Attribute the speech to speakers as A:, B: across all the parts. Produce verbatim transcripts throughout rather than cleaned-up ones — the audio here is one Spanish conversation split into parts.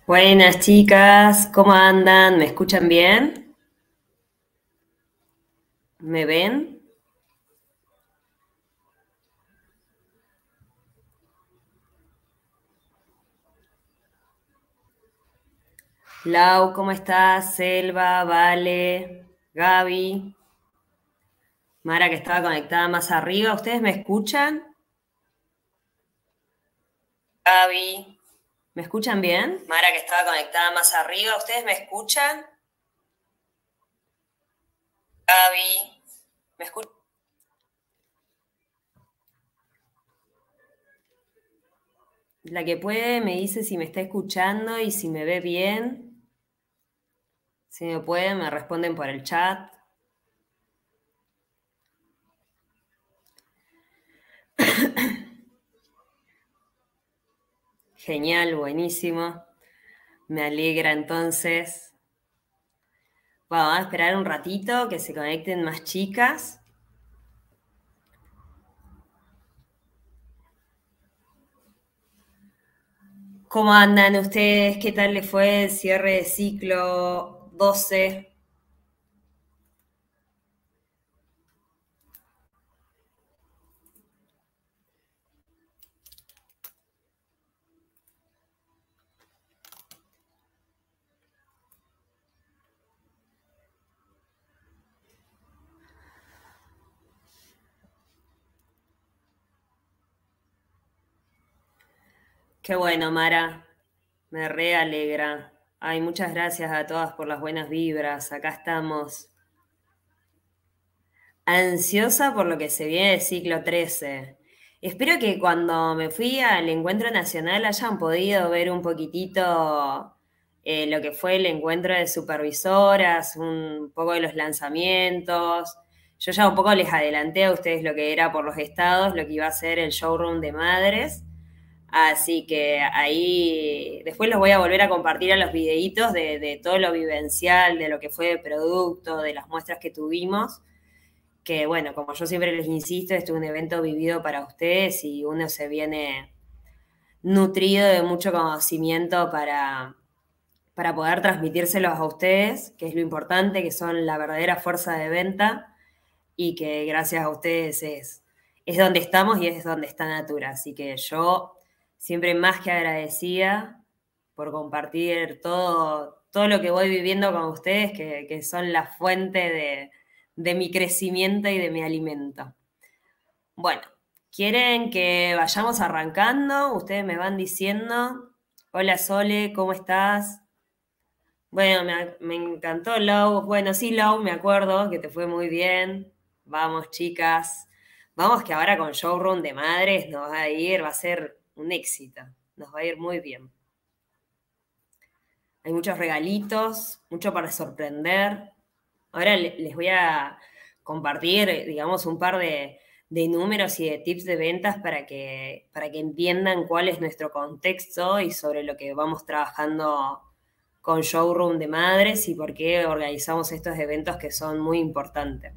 A: Buenas chicas, ¿cómo andan? ¿Me escuchan bien? ¿Me ven? Lau, ¿cómo estás? Selva, Vale, Gaby, Mara que estaba conectada más arriba. ¿Ustedes me escuchan? Gaby, ¿me escuchan bien? Mara que estaba conectada más arriba. ¿Ustedes me escuchan? Gaby, ¿me escuchan? La que puede me dice si me está escuchando y si me ve bien. Si me pueden, me responden por el chat. Genial, buenísimo. Me alegra entonces. Bueno, vamos a esperar un ratito que se conecten más chicas. ¿Cómo andan ustedes? ¿Qué tal les fue el cierre de ciclo doce? Qué bueno, Mara. Me re alegra. Ay, muchas gracias a todas por las buenas vibras. Acá estamos. Ansiosa por lo que se viene de ciclo trece. Espero que cuando me fui al encuentro nacional hayan podido ver un poquitito eh, lo que fue el encuentro de supervisoras, un poco de los lanzamientos. Yo ya un poco les adelanté a ustedes lo que era por los estados, lo que iba a ser el showroom de madres. Así que ahí después los voy a volver a compartir a los videitos de, de todo lo vivencial, de lo que fue de producto, de las muestras que tuvimos que bueno, como yo siempre les insisto, este es un evento vivido para ustedes y uno se viene nutrido de mucho conocimiento para, para poder transmitírselos a ustedes, que es lo importante, que son la verdadera fuerza de venta y que gracias a ustedes es, es donde estamos y es donde está Natura. Así que yo siempre más que agradecida por compartir todo, todo lo que voy viviendo con ustedes, que, que son la fuente de, de mi crecimiento y de mi alimento. Bueno, ¿quieren que vayamos arrancando? Ustedes me van diciendo. Hola Sole, ¿cómo estás? Bueno, me, me encantó Lau. Bueno, sí, Lau, me acuerdo que te fue muy bien. Vamos, chicas. Vamos que ahora con Showroom de Madres nos va a ir, va a ser un éxito. Nos va a ir muy bien. Hay muchos regalitos, mucho para sorprender. Ahora les voy a compartir, digamos, un par de, de números y de tips de ventas para que, para que entiendan cuál es nuestro contexto y sobre lo que vamos trabajando con Showroom de Madres y por qué organizamos estos eventos que son muy importantes.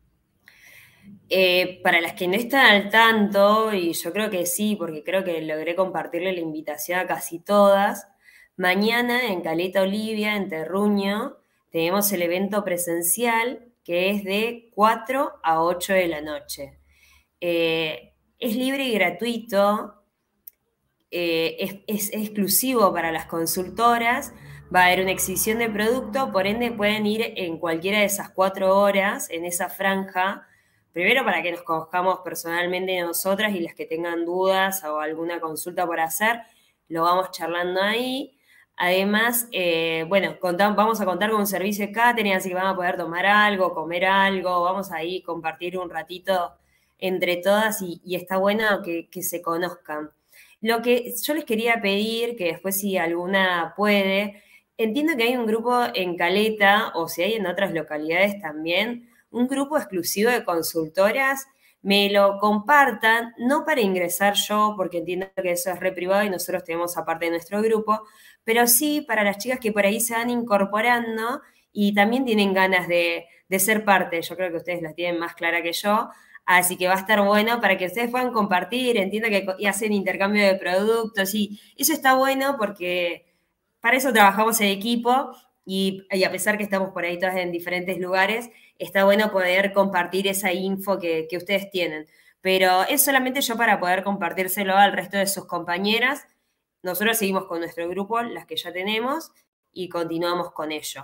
A: Eh, para las que no están al tanto, y yo creo que sí, porque creo que logré compartirle la invitación a casi todas, mañana en Caleta Olivia, en Terruño, tenemos el evento presencial que es de cuatro a ocho de la noche. Eh, es libre y gratuito, eh, es, es, exclusivo para las consultoras, va a haber una exhibición de producto, por ende pueden ir en cualquiera de esas cuatro horas, en esa franja, primero para que nos conozcamos personalmente nosotras y las que tengan dudas o alguna consulta por hacer, lo vamos charlando ahí. Además, eh, bueno, contamos, vamos a contar con un servicio de catering, así que van a poder tomar algo, comer algo, vamos ahí compartir un ratito entre todas y, y está bueno que, que se conozcan. Lo que yo les quería pedir, que después si alguna puede, entiendo que hay un grupo en Caleta, o si hay en otras localidades también, un grupo exclusivo de consultoras, me lo compartan, no para ingresar yo, porque entiendo que eso es re privado y nosotros tenemos aparte de nuestro grupo, pero sí para las chicas que por ahí se van incorporando y también tienen ganas de, de ser parte. Yo creo que ustedes la tienen más clara que yo, así que va a estar bueno para que ustedes puedan compartir, entiendo que hacen intercambio de productos y eso está bueno porque para eso trabajamos en equipo y, y a pesar que estamos por ahí todas en diferentes lugares, está bueno poder compartir esa info que, que ustedes tienen. Pero es solamente yo para poder compartírselo al resto de sus compañeras. Nosotros seguimos con nuestro grupo, las que ya tenemos, y continuamos con ello.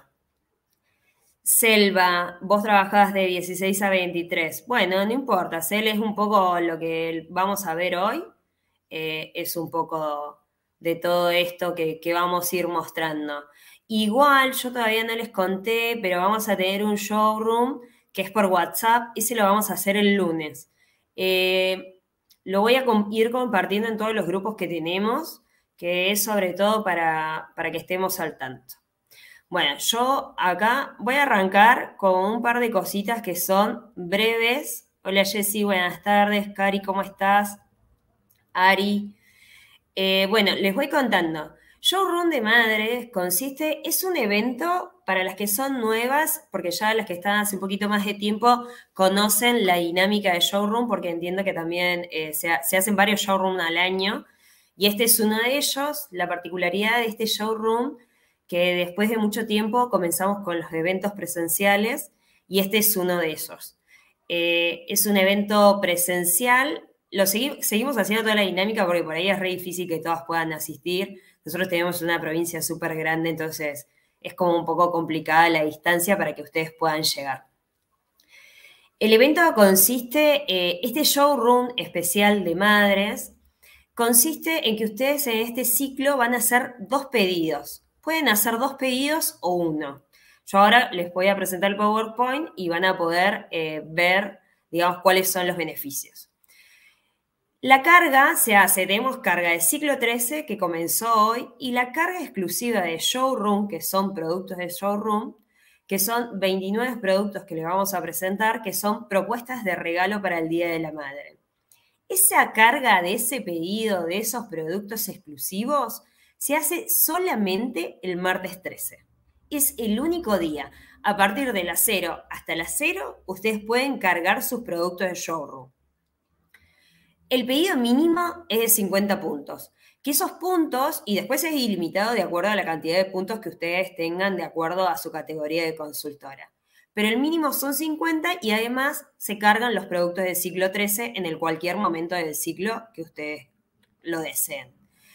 A: Selva, vos trabajás de dieciséis a veintitrés. Bueno, no importa, Cel es un poco lo que vamos a ver hoy. Eh, es un poco de todo esto que, que vamos a ir mostrando. Igual, yo todavía no les conté, pero vamos a tener un showroom que es por WhatsApp y se lo vamos a hacer el lunes. Eh, lo voy a ir compartiendo en todos los grupos que tenemos, que es sobre todo para, para que estemos al tanto. Bueno, yo acá voy a arrancar con un par de cositas que son breves. Hola Jessy, buenas tardes. Cari, ¿cómo estás? Ari. Eh, bueno, les voy contando. Showroom de Madres consiste, es un evento para las que son nuevas, porque ya las que están hace un poquito más de tiempo conocen la dinámica de showroom, porque entiendo que también eh, se, se hacen varios showrooms al año, y este es uno de ellos. La particularidad de este showroom, que después de mucho tiempo comenzamos con los eventos presenciales, y este es uno de esos. Eh, es un evento presencial. Lo segui seguimos haciendo toda la dinámica porque por ahí es re difícil que todas puedan asistir. Nosotros tenemos una provincia súper grande, entonces es como un poco complicada la distancia para que ustedes puedan llegar. El evento consiste, eh, este showroom especial de madres, consiste en que ustedes en este ciclo van a hacer dos pedidos. Pueden hacer dos pedidos o uno. Yo ahora les voy a presentar el PowerPoint y van a poder eh, ver, digamos, cuáles son los beneficios. La carga se hace, tenemos carga de ciclo trece que comenzó hoy y la carga exclusiva de showroom, que son productos de showroom, que son veintinueve productos que les vamos a presentar, que son propuestas de regalo para el Día de la Madre. Esa carga de ese pedido, de esos productos exclusivos, se hace solamente el martes trece. Es el único día. A partir de las cero hasta las cero, ustedes pueden cargar sus productos de showroom. El pedido mínimo es de cincuenta puntos, que esos puntos, y después es ilimitado de acuerdo a la cantidad de puntos que ustedes tengan de acuerdo a su categoría de consultora. Pero el mínimo son cincuenta y además se cargan los productos del ciclo trece en el cualquier momento del ciclo que ustedes lo deseen.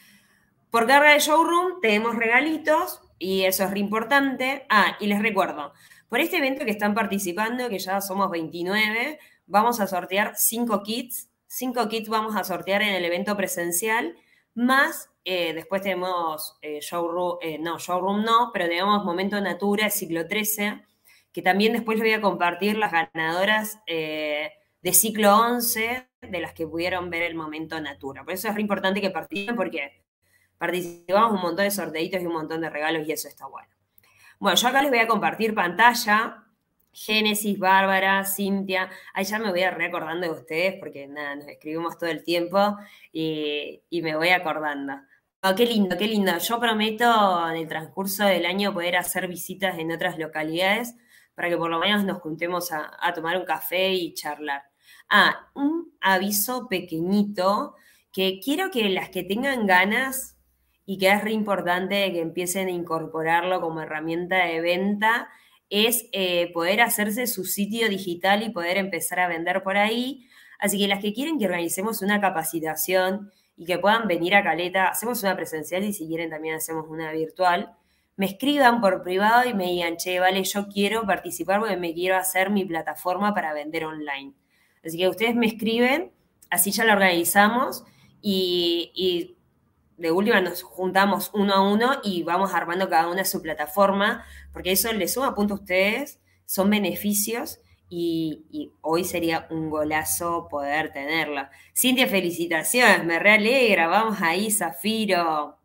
A: Por carga de showroom tenemos regalitos y eso es re importante. Ah, y les recuerdo, por este evento que están participando, que ya somos veintinueve, vamos a sortear cinco kits. Cinco kits vamos a sortear en el evento presencial, más eh, después tenemos eh, showroom, eh, no, showroom no, pero tenemos Momento Natura, ciclo trece, que también después les voy a compartir las ganadoras eh, de ciclo once, de las que pudieron ver el Momento Natura. Por eso es re importante que participen, porque participamos un montón de sorteitos y un montón de regalos y eso está bueno. Bueno, yo acá les voy a compartir pantalla. Génesis, Bárbara, Cintia, ahí ya me voy a reacordando de ustedes porque nada, nos escribimos todo el tiempo y, y me voy acordando. Oh, qué lindo, qué lindo. Yo prometo en el transcurso del año poder hacer visitas en otras localidades para que por lo menos nos juntemos a, a tomar un café y charlar. Ah, un aviso pequeñito que quiero que las que tengan ganas y que es re importante que empiecen a incorporarlo como herramienta de venta, es eh, poder hacerse su sitio digital y poder empezar a vender por ahí. Así que las que quieren que organicemos una capacitación y que puedan venir a Caleta, hacemos una presencial y si quieren también hacemos una virtual, me escriban por privado y me digan, che, vale, yo quiero participar porque me quiero hacer mi plataforma para vender online. Así que ustedes me escriben, así ya la organizamos y, y de última nos juntamos uno a uno y vamos armando cada una su plataforma, porque eso les suma puntos a ustedes, son beneficios y, y hoy sería un golazo poder tenerla. Cintia, felicitaciones, me realegra, vamos ahí, Zafiro.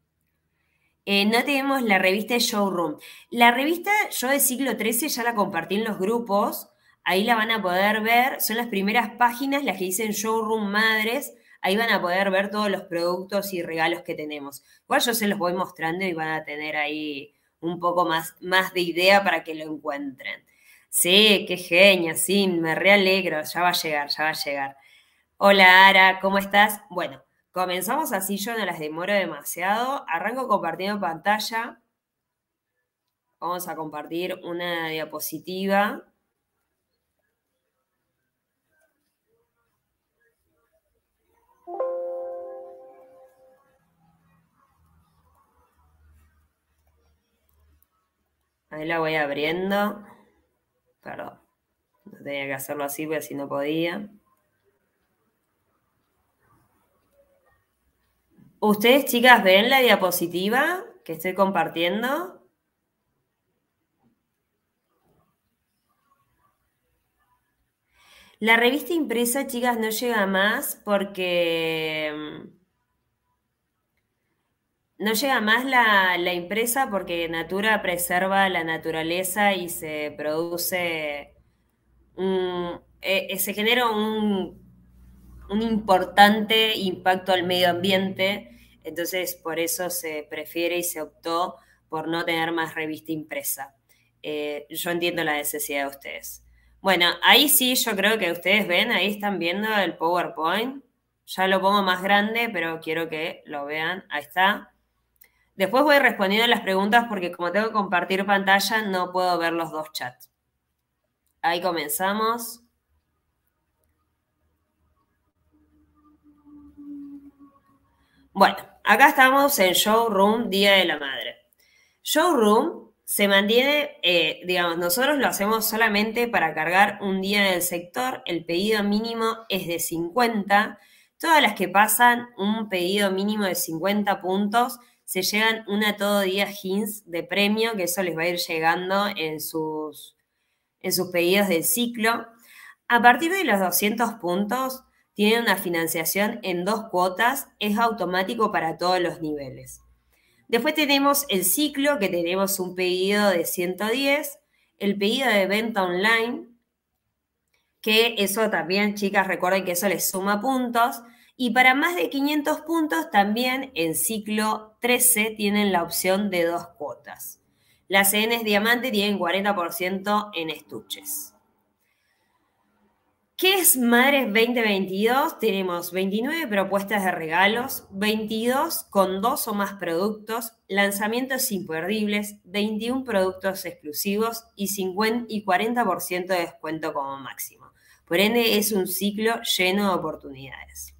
A: Eh, no tenemos la revista de Showroom. La revista yo de ciclo trece ya la compartí en los grupos, ahí la van a poder ver, son las primeras páginas, las que dicen Showroom Madres. Ahí van a poder ver todos los productos y regalos que tenemos. Igual yo se los voy mostrando y van a tener ahí un poco más, más de idea para que lo encuentren. Sí, qué genia, sí, me realegro, ya va a llegar, ya va a llegar. Hola, Ara, ¿cómo estás? Bueno, Comenzamos así, yo no las demoro demasiado. Arranco compartiendo pantalla. Vamos a compartir una diapositiva. Ahí la voy abriendo. Perdón, no tenía que hacerlo así porque así no podía. ¿Ustedes, chicas, ven la diapositiva que estoy compartiendo? La revista impresa, chicas, no llega más porque... No llega más la, la impresa porque Natura preserva la naturaleza y se produce... Un, eh, se genera un, un importante impacto al medio ambiente, entonces por eso se prefiere y se optó por no tener más revista impresa. Eh, yo entiendo la necesidad de ustedes. Bueno, ahí sí yo creo que ustedes ven, ahí están viendo el PowerPoint. Ya lo pongo más grande, pero quiero que lo vean. Ahí está. Después voy respondiendo las preguntas porque como tengo que compartir pantalla no puedo ver los dos chats. Ahí comenzamos. Bueno, acá estamos en Showroom Día de la Madre. Showroom se mantiene, eh, digamos, nosotros lo hacemos solamente para cargar un día del sector. El pedido mínimo es de cincuenta. Todas las que pasan un pedido mínimo de cincuenta puntos se llevan una todo día Hints de premio, que eso les va a ir llegando en sus, en sus pedidos del ciclo. A partir de los doscientos puntos, tienen una financiación en dos cuotas, es automático para todos los niveles. Después tenemos el ciclo, que tenemos un pedido de ciento diez, el pedido de venta online, que eso también, chicas, recuerden que eso les suma puntos. Y para más de quinientos puntos, también en ciclo trece tienen la opción de dos cuotas. Las C Ns Diamante tienen cuarenta por ciento en estuches. ¿Qué es Madres veinte veintidós? Tenemos veintinueve propuestas de regalos, veintidós con dos o más productos, lanzamientos imperdibles, veintiún productos exclusivos y cincuenta y cuarenta por ciento de descuento como máximo. Por ende, es un ciclo lleno de oportunidades.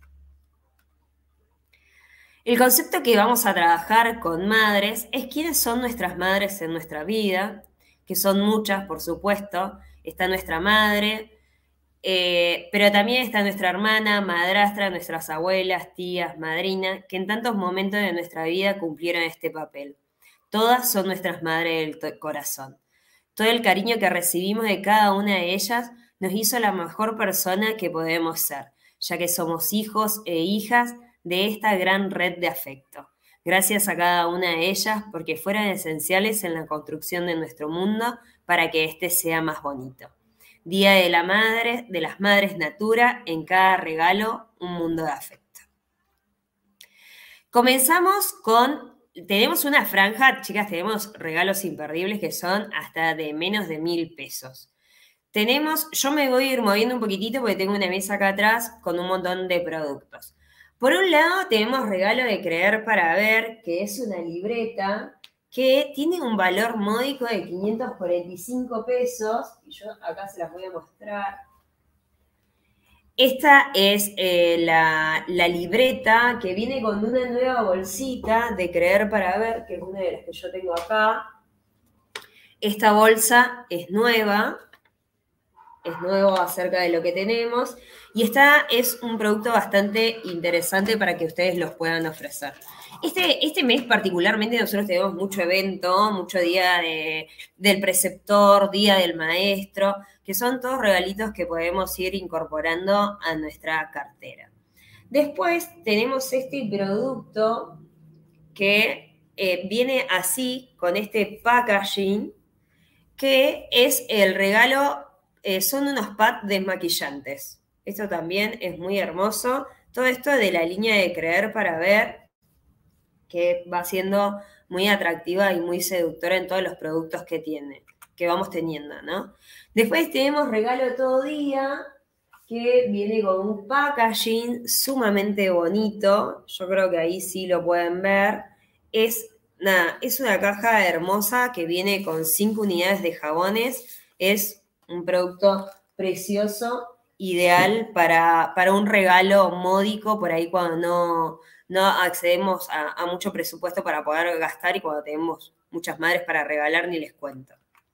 A: El concepto que vamos a trabajar con madres es quiénes son nuestras madres en nuestra vida, que son muchas, por supuesto. Está nuestra madre, Eh, pero también está nuestra hermana, madrastra, nuestras abuelas, tías, madrinas, que en tantos momentos de nuestra vida cumplieron este papel. Todas son nuestras madres del corazón. Todo el cariño que recibimos de cada una de ellas nos hizo la mejor persona que podemos ser, ya que somos hijos e hijas de esta gran red de afecto. Gracias a cada una de ellas porque fueron esenciales en la construcción de nuestro mundo para que éste sea más bonito. Día de la Madre, de las Madres Natura, en cada regalo un mundo de afecto. Comenzamos con, tenemos una franja, chicas, tenemos regalos imperdibles que son hasta de menos de mil pesos. Tenemos, yo me voy a ir moviendo un poquitito porque tengo una mesa acá atrás con un montón de productos. Por un lado tenemos regalo de Creer para Ver, que es una libreta que tiene un valor módico de quinientos cuarenta y cinco pesos, y yo acá se las voy a mostrar. Esta es eh, la, la libreta que viene con una nueva bolsita de Creer para Ver, que es una de las que yo tengo acá. Esta bolsa es nueva, es nuevo acerca de lo que tenemos, y esta es un producto bastante interesante para que ustedes los puedan ofrecer. Este, este mes particularmente nosotros tenemos mucho evento, mucho día de, del preceptor, día del maestro, que son todos regalitos que podemos ir incorporando a nuestra cartera. Después tenemos este producto que eh, viene así, con este packaging, que es el regalo, eh, son unos pads desmaquillantes. Esto también es muy hermoso. Todo esto de la línea de Creer para Ver, que va siendo muy atractiva y muy seductora en todos los productos que tiene, que vamos teniendo, ¿no? Después tenemos regalo todo día, que viene con un packaging sumamente bonito. Yo creo que ahí sí lo pueden ver. Es, nada, es una caja hermosa que viene con cinco unidades de jabones. Es un producto precioso, ideal para, para un regalo módico, por ahí cuando no, no accedemos a, a mucho presupuesto para poder gastar y cuando tenemos muchas madres para regalar, ni les cuento.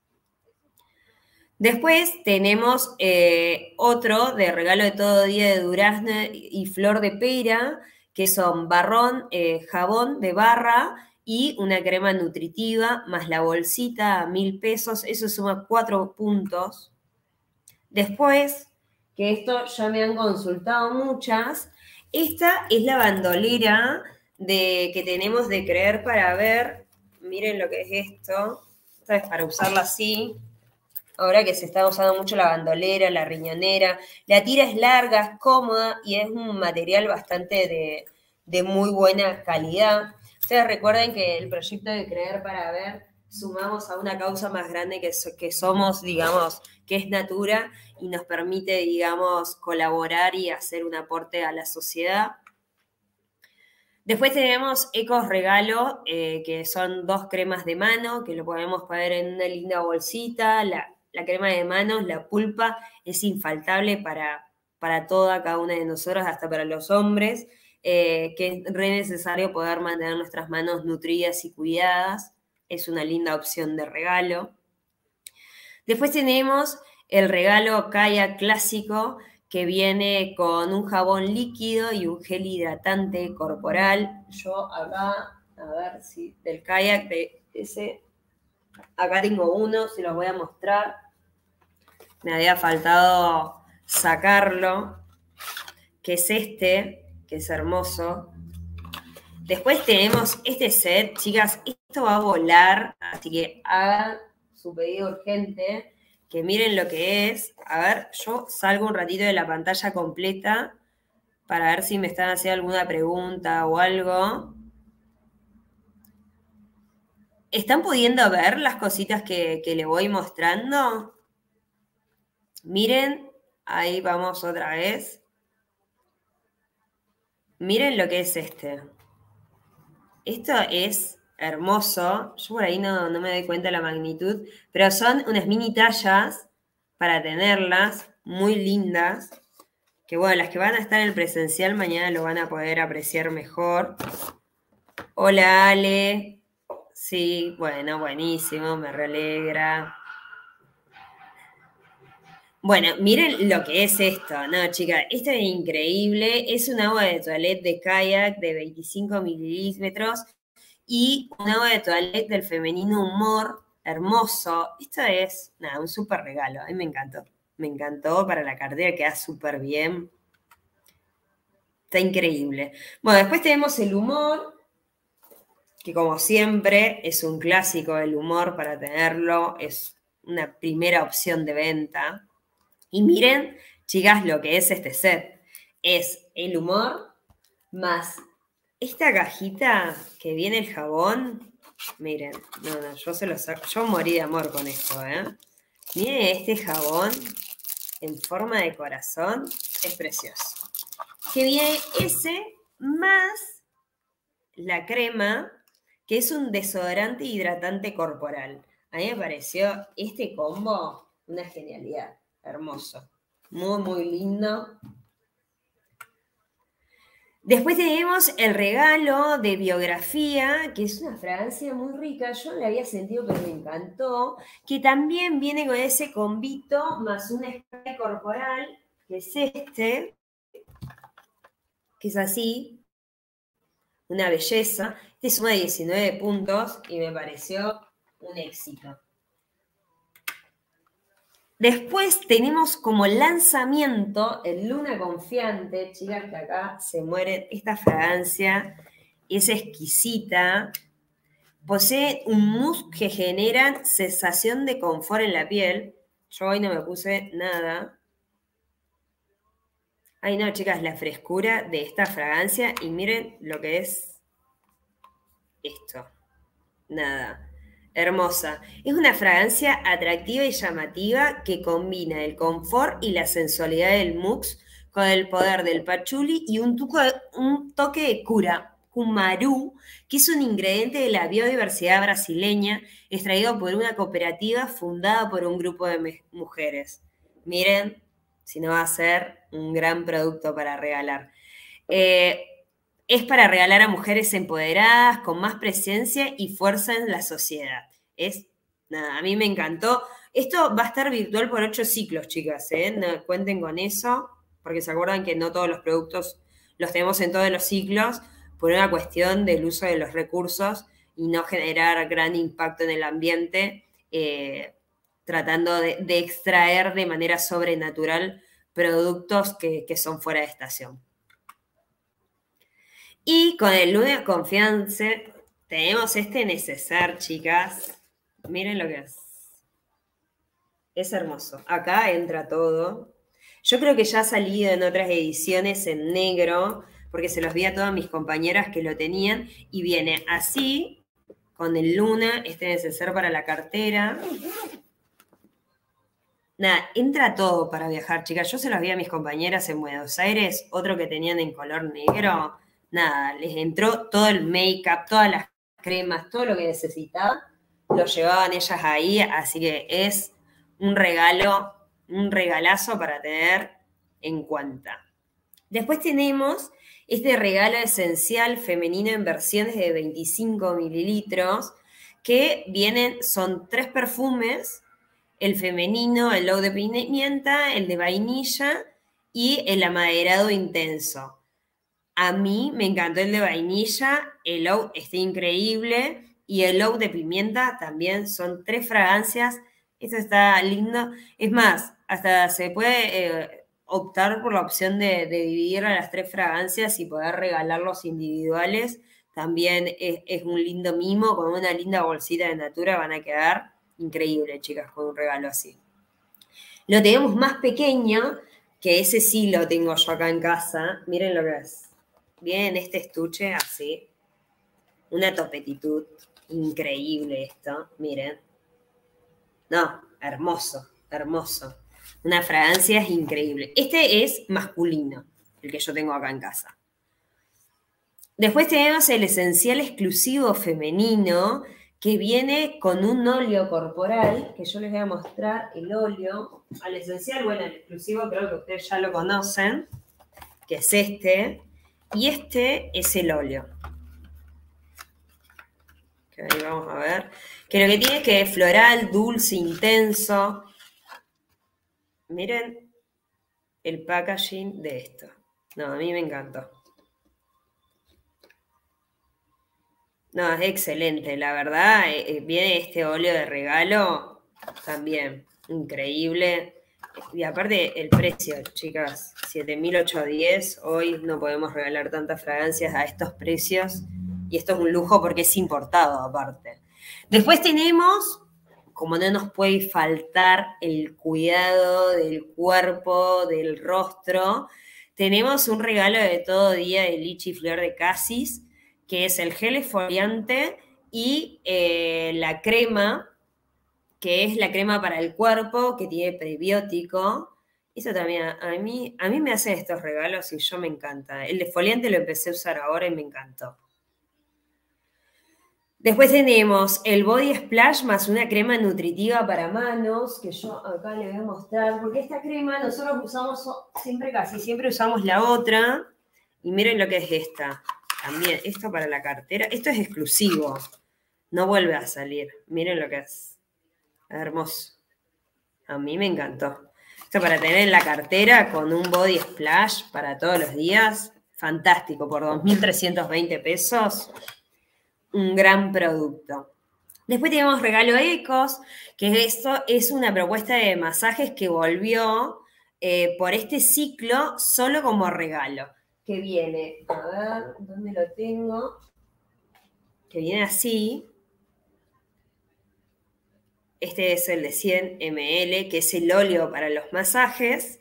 A: Después tenemos eh, otro de regalo de todo día de durazno y flor de pera, que son barrón, eh, jabón de barra y una crema nutritiva, más la bolsita a mil pesos, eso suma cuatro puntos. Después, que esto ya me han consultado muchas, esta es la bandolera de, que tenemos de Creer para Ver. Miren lo que es esto. Esta es para usarla así. Ahora que se está usando mucho la bandolera, la riñonera. La tira es larga, es cómoda y es un material bastante de, de muy buena calidad. Ustedes recuerden que el proyecto de Creer para Ver sumamos a una causa más grande que, que somos, digamos, que es Natura y nos permite, digamos, colaborar y hacer un aporte a la sociedad. Después tenemos Ecos Regalo, eh, que son dos cremas de mano, que lo podemos poner en una linda bolsita. La, la crema de manos, la pulpa, es infaltable para, para toda, cada una de nosotros, hasta para los hombres, eh, que es re necesario poder mantener nuestras manos nutridas y cuidadas. Es una linda opción de regalo. Después tenemos el regalo Kayak clásico, que viene con un jabón líquido y un gel hidratante corporal. Yo acá, a ver si del Kayak, de ese, acá tengo uno, se los voy a mostrar. Me había faltado sacarlo, que es este, que es hermoso. Después tenemos este set, chicas, esto va a volar, así que hagan su pedido urgente, que miren lo que es. A ver, yo salgo un ratito de la pantalla completa para ver si me están haciendo alguna pregunta o algo. ¿Están pudiendo ver las cositas que, que les voy mostrando? Miren, ahí vamos otra vez. Miren lo que es este. Esto es hermoso. Yo por ahí no, no me doy cuenta de la magnitud, pero son unas mini tallas para tenerlas, muy lindas. Que bueno, las que van a estar en el presencial mañana lo van a poder apreciar mejor. Hola Ale. Sí, bueno, buenísimo, me realegra. Bueno, miren lo que es esto, ¿no, chicas? Esto es increíble. Es un agua de toilette de Kayak de veinticinco mililitros y un agua de toilette del femenino humor, hermoso. Esto es, nada, un súper regalo. A mí me encantó. Me encantó para la cartera, queda súper bien. Está increíble. Bueno, después tenemos el humor, que como siempre es un clásico el humor para tenerlo. Es una primera opción de venta. Y miren, chicas, lo que es este set. Es el humor más esta cajita que viene el jabón. Miren, no, no, yo se lo saco. Yo morí de amor con esto, ¿eh? Miren este jabón en forma de corazón. Es precioso. Que viene ese más la crema, que es un desodorante hidratante corporal. A mí me pareció este combo una genialidad. Hermoso. Muy, muy lindo. Después tenemos el regalo de biografía, que es una fragancia muy rica. Yo no la había sentido, pero me encantó. Que también viene con ese combito más un spray corporal, que es este. Que es así. Una belleza. Este suma diecinueve puntos y me pareció un éxito. Después tenemos como lanzamiento el Luna Confiante, chicas, que acá se mueren. Esta fragancia es exquisita. Posee un mousse que genera sensación de confort en la piel. Yo hoy no me puse nada. Ay, no, chicas, la frescura de esta fragancia. Y miren lo que es esto. Nada. Hermosa. Es una fragancia atractiva y llamativa que combina el confort y la sensualidad del mux con el poder del patchouli y un, tuco, un toque de cura, cumaru, que es un ingrediente de la biodiversidad brasileña, extraído por una cooperativa fundada por un grupo de mujeres. Miren, si no va a ser un gran producto para regalar. Eh, es para regalar a mujeres empoderadas, con más presencia y fuerza en la sociedad. Es, nada, a mí me encantó. Esto va a estar virtual por ocho ciclos, chicas, ¿eh? No, cuenten con eso, porque se acuerdan que no todos los productos los tenemos en todos los ciclos, por una cuestión del uso de los recursos y no generar gran impacto en el ambiente, eh, tratando de, de extraer de manera sobrenatural productos que, que son fuera de estación. Y con el Luna Confiance tenemos este neceser, chicas. Miren lo que es. Es hermoso. Acá entra todo. Yo creo que ya ha salido en otras ediciones en negro, porque se los vi a todas mis compañeras que lo tenían, y viene así, con el Luna, este neceser para la cartera. Nada, entra todo para viajar, chicas. Yo se los vi a mis compañeras en Buenos Aires, otro que tenían en color negro. Nada, les entró todo el make-up, todas las cremas, todo lo que necesitaban, lo llevaban ellas ahí, así que es un regalo, un regalazo para tener en cuenta. Después tenemos este regalo esencial femenino en versiones de veinticinco mililitros, que vienen, son tres perfumes, el femenino, el Eau de pimienta, el de vainilla y el amaderado intenso. A mí me encantó el de vainilla, el Eau está increíble y el Eau de pimienta también. Son tres fragancias. Esto está lindo. Es más, hasta se puede eh, optar por la opción de, de dividir a las tres fragancias y poder regalarlos individuales. También es, es un lindo mimo, con una linda bolsita de Natura van a quedar increíbles, chicas, con un regalo así. Lo tenemos más pequeño, que ese sí lo tengo yo acá en casa. Miren lo que es. Viene en este estuche así. Una topetitud. Increíble esto. Miren. No, hermoso, hermoso. Una fragancia es increíble. Este es masculino, el que yo tengo acá en casa. Después tenemos el esencial exclusivo femenino, que viene con un óleo corporal, que yo les voy a mostrar el óleo. Al esencial, bueno, el exclusivo creo que ustedes ya lo conocen, que es este. Y este es el óleo. Que ahí vamos a ver. Que lo que tiene es que es floral, dulce, intenso. Miren el packaging de esto. No, a mí me encantó. No, es excelente, la verdad. Eh, viene este óleo de regalo también. Increíble. Y aparte el precio, chicas, siete mil ochocientos diez. Hoy no podemos regalar tantas fragancias a estos precios. Y esto es un lujo porque es importado aparte. Después tenemos, como no nos puede faltar el cuidado del cuerpo, del rostro, tenemos un regalo de todo día de Lichi Flor de Casis, que es el gel exfoliante y eh, la crema, que es la crema para el cuerpo, que tiene prebiótico. Eso también, a mí, a mí me hacen estos regalos y yo me encanta. El exfoliante lo empecé a usar ahora y me encantó. Después tenemos el Body Splash más una crema nutritiva para manos, que yo acá les voy a mostrar, porque esta crema nosotros usamos siempre, casi siempre usamos la otra, y miren lo que es esta. También, esto para la cartera, esto es exclusivo, no vuelve a salir. Miren lo que es. Hermoso. A mí me encantó. Esto para tener en la cartera con un Body Splash para todos los días, fantástico, por dos mil trescientos veinte pesos. Un gran producto. Después tenemos Regalo Ecos, que esto es una propuesta de masajes que volvió eh, por este ciclo solo como regalo. Que viene, a ver, ¿dónde lo tengo? Que viene así. Este es el de cien mililitros, que es el óleo para los masajes.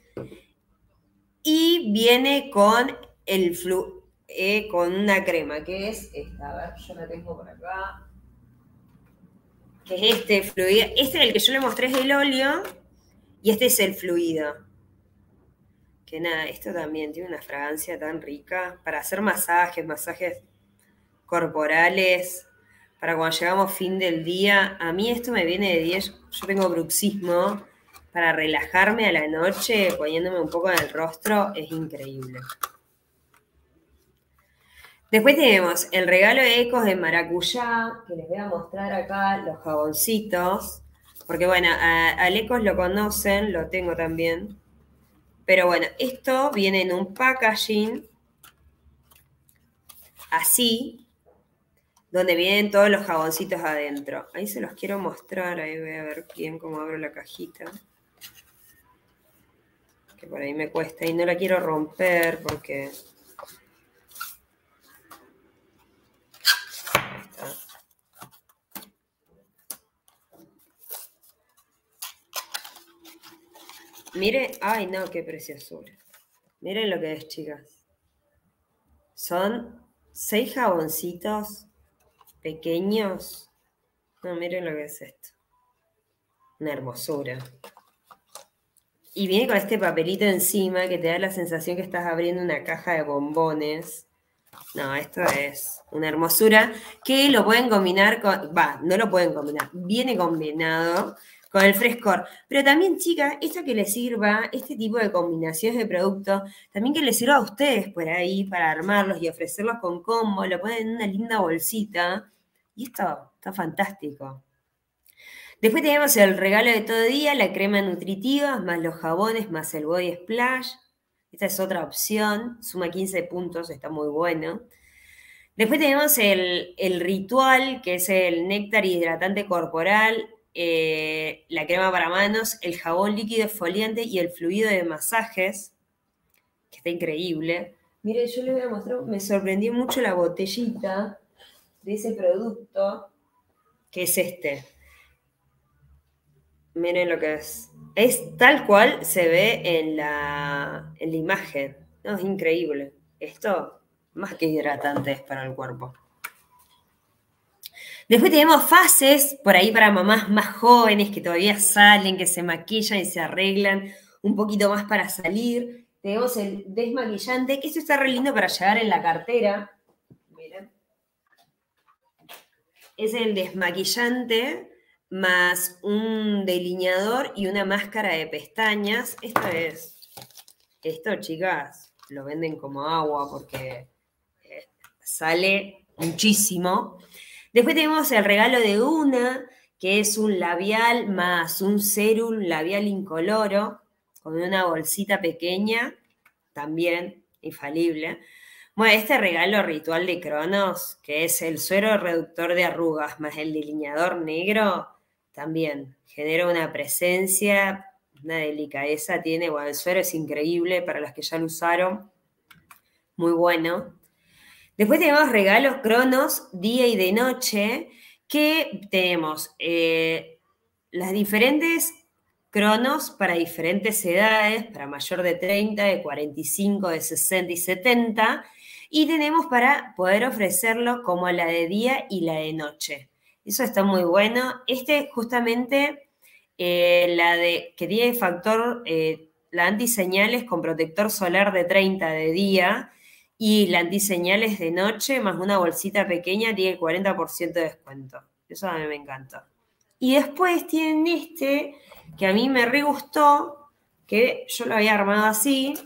A: Y viene con el flu, eh, con una crema, que es esta. A ver, yo la tengo por acá. que es este fluido. Este, el que yo le mostré, es el óleo, y este es el fluido. Que nada, esto también tiene una fragancia tan rica para hacer masajes, masajes corporales, para cuando llegamos fin del día. A mí esto me viene de diez, yo tengo bruxismo, para relajarme a la noche, poniéndome un poco en el rostro, es increíble. Después tenemos el regalo de Ecos de maracuyá, que les voy a mostrar acá los jaboncitos, porque bueno, a, al Ecos lo conocen, lo tengo también. Pero bueno, esto viene en un packaging así, donde vienen todos los jaboncitos adentro. Ahí se los quiero mostrar, ahí voy a ver bien cómo abro la cajita. Que por ahí me cuesta y no la quiero romper porque... Ahí está. Miren, ay no, qué preciosura. Miren lo que es, chicas. Son seis jaboncitos pequeños. No, miren lo que es esto. Una hermosura. Y viene con este papelito encima que te da la sensación que estás abriendo una caja de bombones. No, esto es una hermosura que lo pueden combinar con... Va, no lo pueden combinar. Viene combinado con el frescor. Pero también, chicas, esto que les sirva, este tipo de combinaciones de productos, también que les sirva a ustedes por ahí para armarlos y ofrecerlos con combo. Lo ponen en una linda bolsita. Y esto está fantástico. Después tenemos el regalo de todo día, la crema nutritiva, más los jabones, más el body splash. Esta es otra opción, suma quince puntos, está muy bueno. Después tenemos el, el ritual, que es el néctar hidratante corporal, eh, la crema para manos, el jabón líquido exfoliante y el fluido de masajes, que está increíble. Miren, yo les voy a mostrar, me sorprendió mucho la botellita de ese producto, que es este. Miren lo que es. Es tal cual se ve en la, en la imagen. No, es increíble. Esto, más que hidratante, es para el cuerpo. Después tenemos fases, por ahí para mamás más jóvenes que todavía salen, que se maquillan y se arreglan un poquito más para salir. Tenemos el desmaquillante, que esto está re lindo para llevar en la cartera. Miren. Es el desmaquillante más un delineador y una máscara de pestañas. Esto es, esto, chicas, lo venden como agua porque sale muchísimo. Después tenemos el regalo de Una, que es un labial más un serum labial incoloro, con una bolsita pequeña, también infalible. Bueno, este regalo ritual de Cronos, que es el suero reductor de arrugas más el delineador negro, también genera una presencia, una delicadeza tiene. Bueno, el suero es increíble para las que ya lo usaron. Muy bueno. Después tenemos regalos Cronos día y de noche, que tenemos eh, las diferentes Cronos para diferentes edades, para mayor de treinta, de cuarenta y cinco, de sesenta y setenta, y tenemos para poder ofrecerlo como la de día y la de noche. Eso está muy bueno. Este justamente, eh, la de que tiene factor, eh, la antiseñales con protector solar de treinta de día y la antiseñales de noche, más una bolsita pequeña, tiene el cuarenta por ciento de descuento. Eso a mí me encantó. Y después tienen este, que a mí me re gustó, que yo lo había armado así.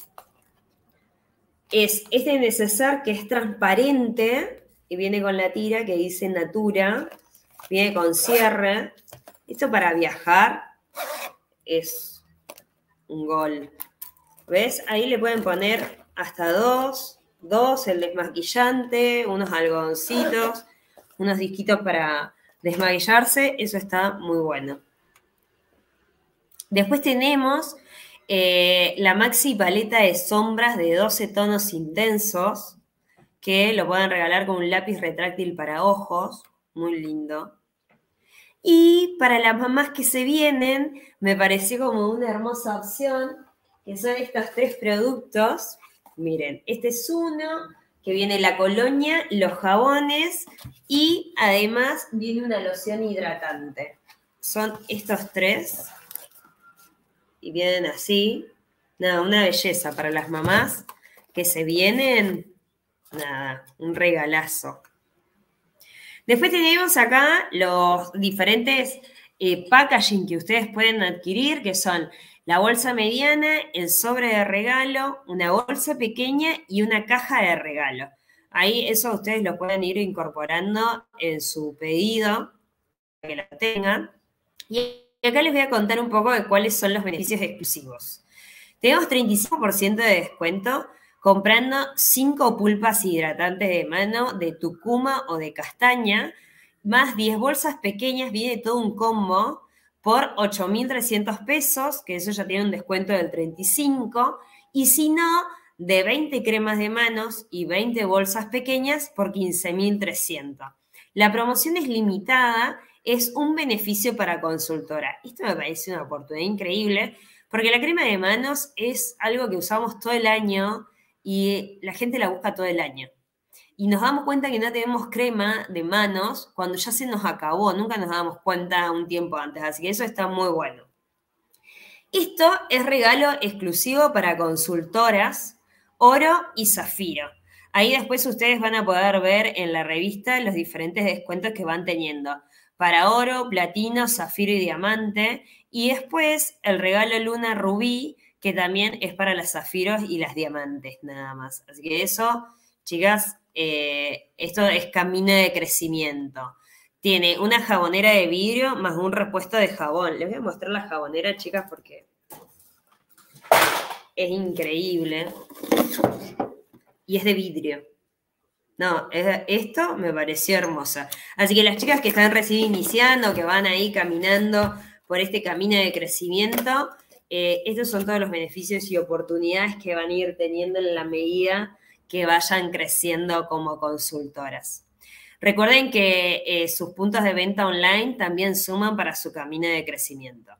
A: Es este neceser que es transparente y viene con la tira que dice Natura, viene con cierre. Esto para viajar es un gol. ¿Ves? Ahí le pueden poner hasta dos, dos el desmaquillante, unos algodoncitos, unos disquitos para desmaquillarse. Eso está muy bueno. Después tenemos eh, la maxi paleta de sombras de doce tonos intensos, que lo pueden regalar con un lápiz retráctil para ojos, muy lindo. Y para las mamás que se vienen, me pareció como una hermosa opción, que son estos tres productos. Miren, este es uno, que que viene la colonia, los jabones y además viene una loción hidratante. Son estos tres y vienen así. Nada, una belleza para las mamás que se vienen. Nada, un regalazo. Después tenemos acá los diferentes eh, packaging que ustedes pueden adquirir, que son la bolsa mediana, el sobre de regalo, una bolsa pequeña y una caja de regalo. Ahí eso ustedes lo pueden ir incorporando en su pedido, para que lo tengan. Y acá les voy a contar un poco de cuáles son los beneficios exclusivos. Tenemos treinta y cinco por ciento de descuento comprando cinco pulpas hidratantes de mano de tucuma o de castaña, más diez bolsas pequeñas, viene todo un combo por ocho mil trescientos pesos, que eso ya tiene un descuento del treinta y cinco por ciento, y si no, de veinte cremas de manos y veinte bolsas pequeñas por quince mil trescientos. La promoción es limitada, es un beneficio para consultora. Esto me parece una oportunidad increíble, porque la crema de manos es algo que usamos todo el año y la gente la busca todo el año. Y nos damos cuenta que no tenemos crema de manos cuando ya se nos acabó, nunca nos damos cuenta un tiempo antes, así que eso está muy bueno. Esto es regalo exclusivo para consultoras, oro y zafiro. Ahí después ustedes van a poder ver en la revista los diferentes descuentos que van teniendo. Para oro, platino, zafiro y diamante. Y después el regalo Luna Rubí, que también es para las zafiros y las diamantes, nada más. Así que eso, chicas, eh, esto es camino de crecimiento. Tiene una jabonera de vidrio más un repuesto de jabón. Les voy a mostrar la jabonera, chicas, porque es increíble. Y es de vidrio. No, es, esto me pareció hermosa. Así que las chicas que están recién iniciando, que van ahí caminando por este camino de crecimiento, eh, estos son todos los beneficios y oportunidades que van a ir teniendo en la medida que vayan creciendo como consultoras. Recuerden que eh, sus puntos de venta online también suman para su camino de crecimiento.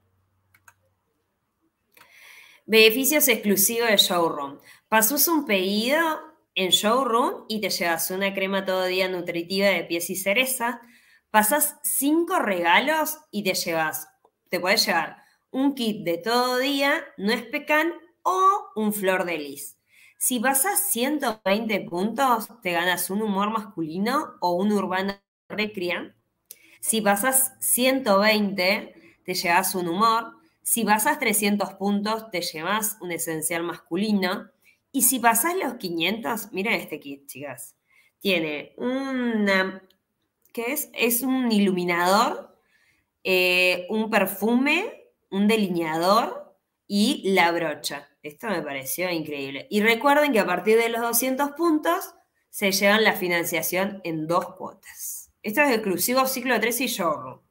A: Beneficios exclusivos de Showroom. Pasás un pedido en Showroom y te llevas una crema todo día nutritiva de pies y cereza. Pasás cinco regalos y te llevas, te podés llevar un kit de todo día, nuez pecan o un flor de lis. Si pasás ciento veinte puntos, te ganas un humor masculino o un urbano recria. Si pasás ciento veinte, te llevas un humor. Si pasás trescientos puntos, te llevas un esencial masculino. Y si pasás los quinientos, miren este kit, chicas. Tiene una, ¿qué es? Es un iluminador, eh, un perfume, un delineador y la brocha. Esto me pareció increíble. Y recuerden que a partir de los doscientos puntos se llevan la financiación en dos cuotas. Esto es exclusivo Ciclo tres y Showroom.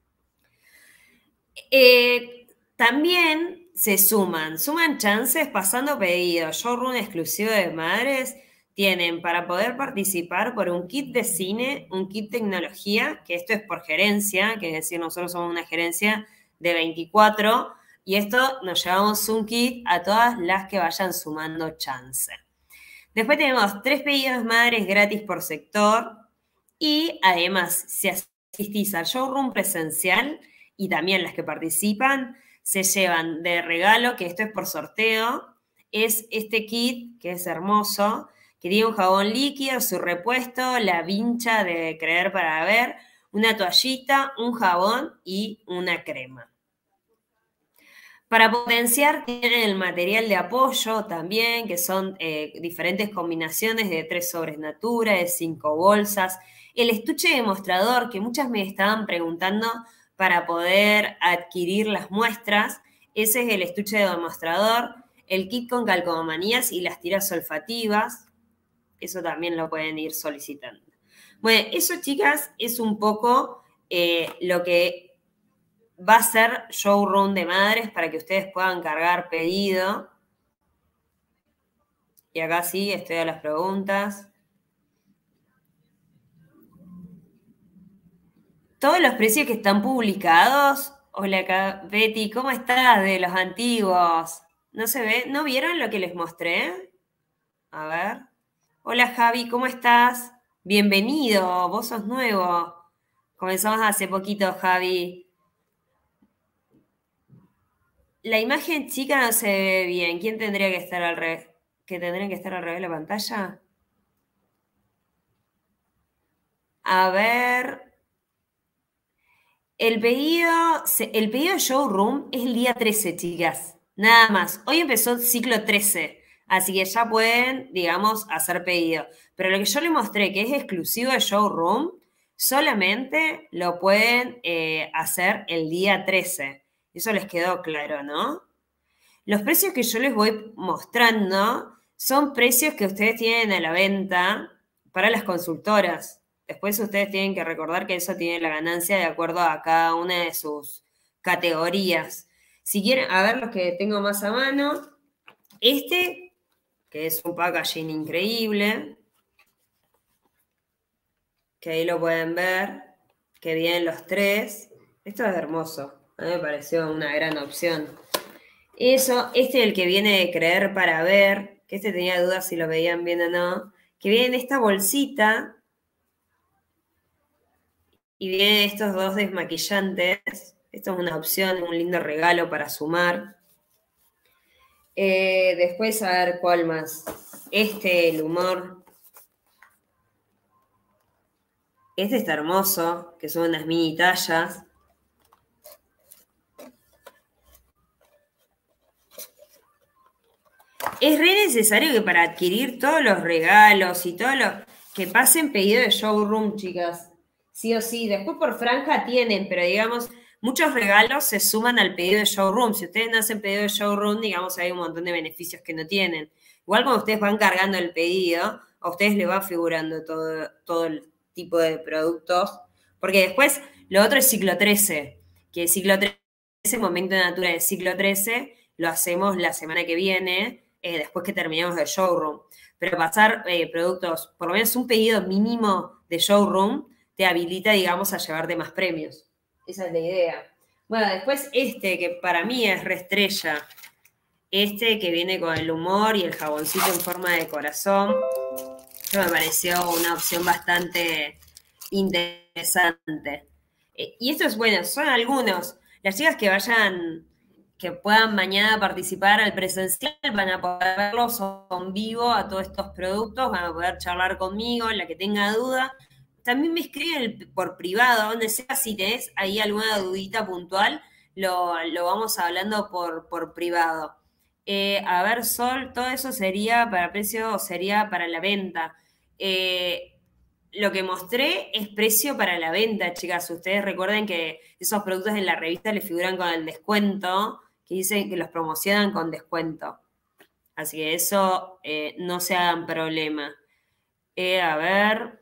A: Eh, también se suman, suman chances pasando pedidos. Showroom exclusivo de madres tienen para poder participar por un kit de cine, un kit tecnología, que esto es por gerencia, que es decir, nosotros somos una gerencia de veinticuatro, y esto nos llevamos un kit a todas las que vayan sumando chance. Después tenemos tres pedidos madres gratis por sector, y además, si asistís al showroom presencial, y también las que participan, se llevan de regalo, que esto es por sorteo, es este kit, que es hermoso, que tiene un jabón líquido, su repuesto, la vincha de Creer para Ver, una toallita, un jabón y una crema. Para potenciar tienen el material de apoyo también, que son eh, diferentes combinaciones de tres sobres natura, de cinco bolsas. El estuche demostrador, que muchas me estaban preguntando para poder adquirir las muestras, ese es el estuche demostrador, el kit con calcomanías y las tiras olfativas, eso también lo pueden ir solicitando. Bueno, eso, chicas, es un poco eh, lo que va a ser Showroom de madres para que ustedes puedan cargar pedido. Y acá sí, estoy a las preguntas. Todos los precios que están publicados. Hola, Betty, ¿cómo estás? De los antiguos. ¿No se ve? ¿No vieron lo que les mostré? A ver. Hola Javi, ¿cómo estás? Bienvenido, vos sos nuevo. Comenzamos hace poquito, Javi. La imagen chica no se ve bien. ¿Quién tendría que estar al revés? ¿Que tendría que estar al revés de la pantalla? A ver. El pedido, se- el pedido de showroom es el día trece, chicas. Nada más. Hoy empezó el ciclo trece, así que ya pueden, digamos, hacer pedido. Pero lo que yo les mostré, que es exclusivo de showroom, solamente lo pueden eh, hacer el día trece. Eso les quedó claro, ¿no? Los precios que yo les voy mostrando son precios que ustedes tienen a la venta para las consultoras. Después ustedes tienen que recordar que eso tiene la ganancia de acuerdo a cada una de sus categorías. Si quieren, a ver los que tengo más a mano. Este, que es un packaging increíble, que ahí lo pueden ver, que vienen los tres. Esto es hermoso. A mí me pareció una gran opción. Eso, este es el que viene de creer para ver, que este tenía dudas si lo veían bien o no, que viene en esta bolsita y vienen estos dos desmaquillantes. Esto es una opción, un lindo regalo para sumar. Eh, después, a ver cuál más. Este, el humor. Este está hermoso, que son unas mini tallas. Es re necesario que para adquirir todos los regalos y todo lo que pasen pedido de showroom, chicas. Sí o sí. Después por franja tienen, pero digamos, muchos regalos se suman al pedido de showroom. Si ustedes no hacen pedido de showroom, digamos, hay un montón de beneficios que no tienen. Igual cuando ustedes van cargando el pedido, a ustedes les va figurando todo, todo el tipo de productos. Porque después, lo otro es ciclo trece, que ciclo trece, momento de natura de ciclo trece, lo hacemos la semana que viene, eh, después que terminemos el showroom. Pero pasar eh, productos, por lo menos un pedido mínimo de showroom, te habilita, digamos, a llevarte más premios. Esa es la idea. Bueno, después este, que para mí es reestrella. Este que viene con el humor y el jaboncito en forma de corazón. Esto me pareció una opción bastante interesante. Eh, y esto es bueno, son algunos. Las chicas que vayan, que puedan mañana participar al presencial, van a poder verlos en vivo a todos estos productos, van a poder charlar conmigo, la que tenga duda. También me escriben por privado, donde sea, si tenés ahí alguna dudita puntual, lo, lo vamos hablando por, por privado. Eh, a ver, Sol, todo eso sería para precio, sería para la venta. Eh, lo que mostré es precio para la venta, chicas. Ustedes recuerden que esos productos en la revista les figuran con el descuento, que dicen que los promocionan con descuento. Así que eso eh, no se hagan problema. Eh, a ver.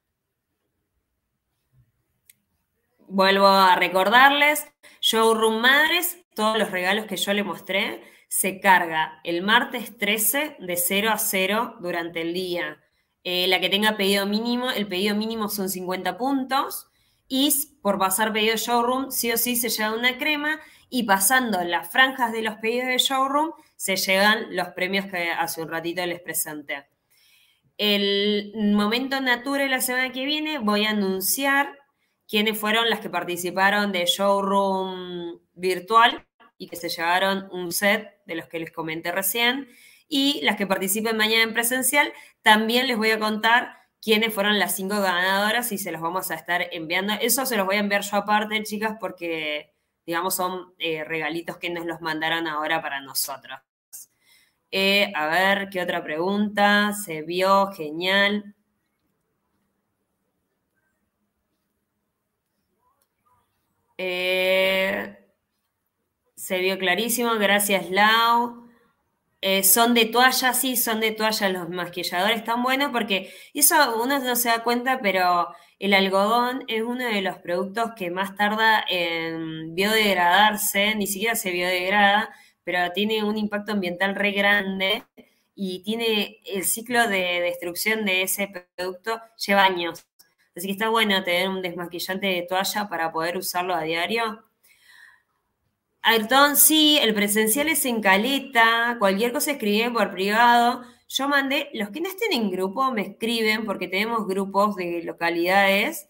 A: Vuelvo a recordarles, Showroom Madres, todos los regalos que yo le mostré, se carga el martes trece de cero a cero durante el día. Eh, la que tenga pedido mínimo, el pedido mínimo son cincuenta puntos y por pasar pedido de showroom, sí o sí se lleva una crema y pasando las franjas de los pedidos de showroom, se llevan los premios que hace un ratito les presenté. El momento Nature la semana que viene voy a anunciar quiénes fueron las que participaron de showroom virtual y que se llevaron un set de los que les comenté recién. Y las que participen mañana en presencial, también les voy a contar quiénes fueron las cinco ganadoras y se los vamos a estar enviando. Eso se los voy a enviar yo aparte, chicas, porque, digamos, son eh, regalitos que nos los mandaron ahora para nosotros. Eh, a ver, ¿qué otra pregunta? Se vio, genial. Eh, se vio clarísimo, gracias Lau. Eh, son de toalla, sí, son de toalla los maquilladores, están buenos porque eso uno no se da cuenta, pero el algodón es uno de los productos que más tarda en biodegradarse, ni siquiera se biodegrada, pero tiene un impacto ambiental re grande y tiene el ciclo de destrucción de ese producto lleva años. Así que está bueno tener un desmaquillante de toalla para poder usarlo a diario. Ayrton, sí, el presencial es en Caleta, cualquier cosa escribí por privado. yo mandé, los que no estén en grupo me escriben porque tenemos grupos de localidades,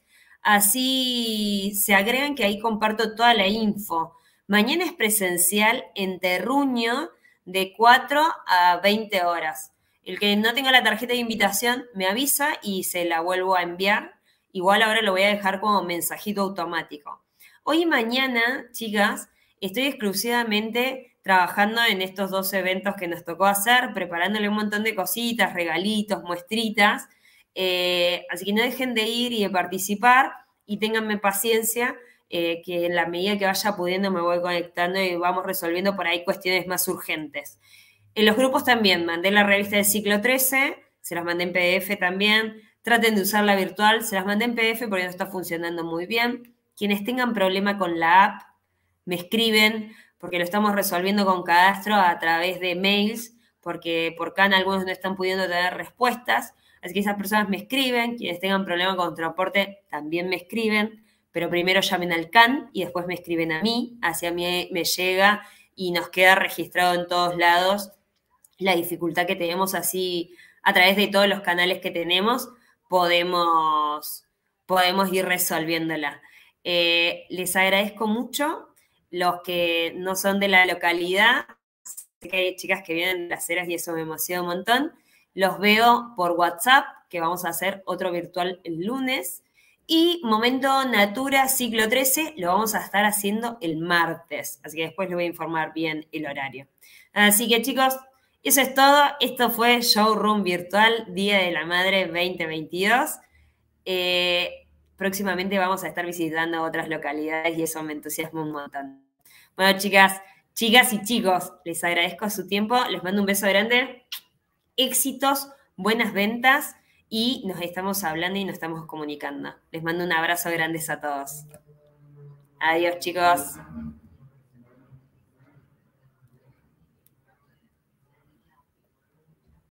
A: así se agregan que ahí comparto toda la info. Mañana es presencial en Terruño de cuatro a veinte horas. El que no tenga la tarjeta de invitación me avisa y se la vuelvo a enviar. Igual ahora lo voy a dejar como mensajito automático. Hoy y mañana, chicas, estoy exclusivamente trabajando en estos dos eventos que nos tocó hacer, preparándole un montón de cositas, regalitos, muestritas. Eh, así que no dejen de ir y de participar y ténganme paciencia, eh, que en la medida que vaya pudiendo me voy conectando y vamos resolviendo por ahí cuestiones más urgentes. En los grupos también, mandé la revista del ciclo trece, se las mandé en P D F también. Traten de usarla virtual, se las mandé en P D F porque no está funcionando muy bien. Quienes tengan problema con la app, me escriben, porque lo estamos resolviendo con Cadastro a través de mails, porque por C A N algunos no están pudiendo tener respuestas. Así que esas personas me escriben, quienes tengan problema con transporte también me escriben, pero primero llamen al C A N y después me escriben a mí, hacia mí me llega y nos queda registrado en todos lados la dificultad que tenemos, así a través de todos los canales que tenemos podemos, podemos ir resolviéndola. Eh, les agradezco mucho. Los que no son de la localidad, sé que hay chicas que vienen de las Heras y eso me emociona un montón. Los veo por WhatsApp, que vamos a hacer otro virtual el lunes. Y Momento Natura Ciclo trece lo vamos a estar haciendo el martes. Así que después les voy a informar bien el horario. Así que chicos, eso es todo. Esto fue Showroom Virtual Día de la Madre veinte veintidós. Eh, próximamente vamos a estar visitando otras localidades y eso me entusiasma un montón. Bueno, chicas, chicas y chicos, les agradezco su tiempo. Les mando un beso grande. Éxitos, buenas ventas y nos estamos hablando y nos estamos comunicando. Les mando un abrazo grande a todos. Adiós, chicos.